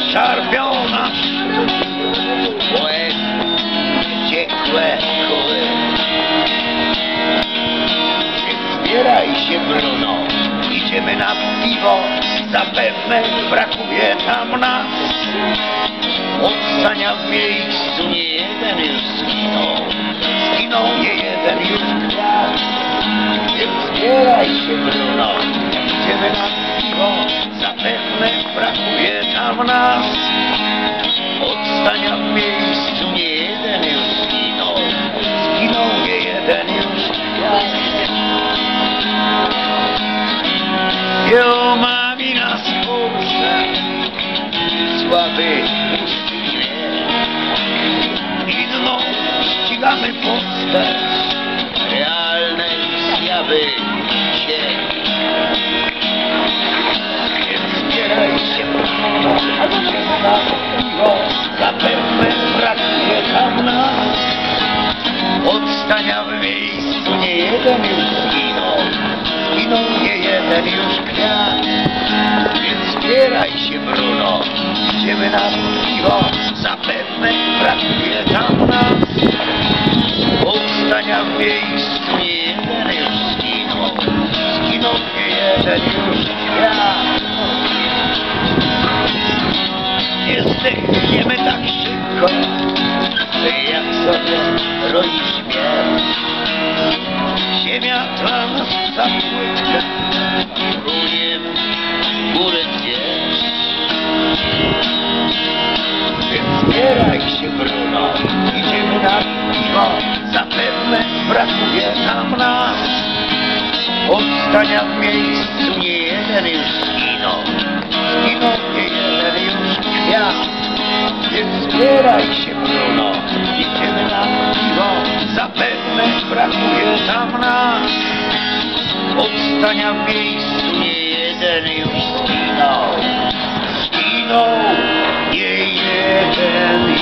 szarpią nas łeb, wściekłe kły. Więc zbieraj się, Bruno, idziemy na piwo, zapewne brakuje tam nas. Odsania w miejscu nie jeden już zginął, zginął nie jeden już kwiat. Więc zbieraj się, Bruno, idziemy na piwo, zapewne brakuje tam nas. Odsania w miejscu nie jeden już zginął, zginął nie jeden już kwiat. Wielomami nas kurczę, słaby i dno ścigamy postać realnej zjawy sieci. Więc zbieraj się, na piwo, zapewne brakuje tam nas. Odstania w miejscu nie jeden już zginął, zginął nie jeden już kwiat. Więc zbieraj się, Bruno, idziemy na piwo, zapewne brakuje tam nas. Powstania w miejscu nie jeden już zginął, zginął nie jeden już kwiat. Nie zdechniemy tak szybko, jak sobie roi śmierć. Ziemia dla nas za płytka, runie w górę gdzieś. Więc zbieraj się, Bruno, idziemy na piwo, zapewne brakuje tam nas. Powstania w miejscu nie jeden już zginął, zginął nie jeden już kwiat. Więc zbieraj się, Bruno, idziemy na piwo, zapewne brakuje tam nas. Powstania w miejscu nie jeden już zginął, zginął nie jeden